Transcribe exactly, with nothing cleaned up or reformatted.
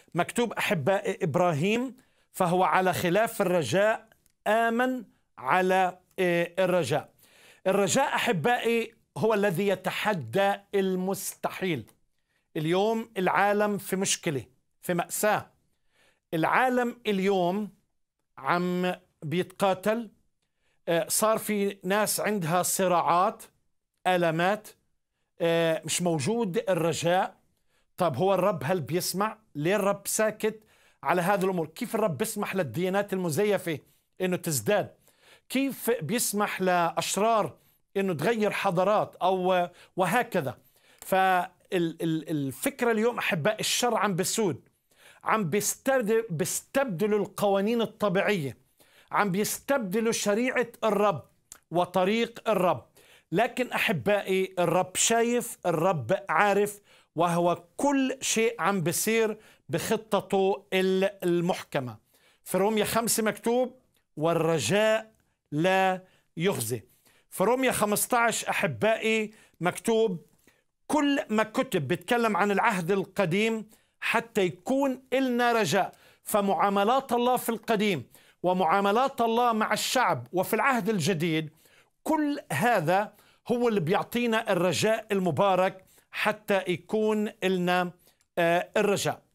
مكتوب أحباء إبراهيم فهو على خلاف الرجاء آمن على الرجاء. الرجاء أحبائي هو الذي يتحدى المستحيل. اليوم العالم في مشكلة، في مأساة. العالم اليوم عم بيتقاتل، صار في ناس عندها صراعات، ألمات، مش موجود الرجاء. طب هو الرب هل بيسمع؟ ليه الرب ساكت على هذه الأمور؟ كيف الرب بيسمح للديانات المزيفة إنه تزداد؟ كيف بيسمح لأشرار إنه تغير حضارات أو وهكذا؟ فالفكرة اليوم أحباء الشر عم بسود، عم بيستبدلوا القوانين الطبيعية، عم بيستبدلوا شريعة الرب وطريق الرب. لكن أحبائي الرب شايف، الرب عارف، وهو كل شيء عم بيصير بخطته المحكمة. في رومية خمسة مكتوب والرجاء لا يخزي. في رومية خمسة عشر أحبائي مكتوب كل ما كتب بيتكلم عن العهد القديم حتى يكون إلنا رجاء. فمعاملات الله في القديم ومعاملات الله مع الشعب وفي العهد الجديد، كل هذا هو اللي بيعطينا الرجاء المبارك حتى يكون لنا الرجاء.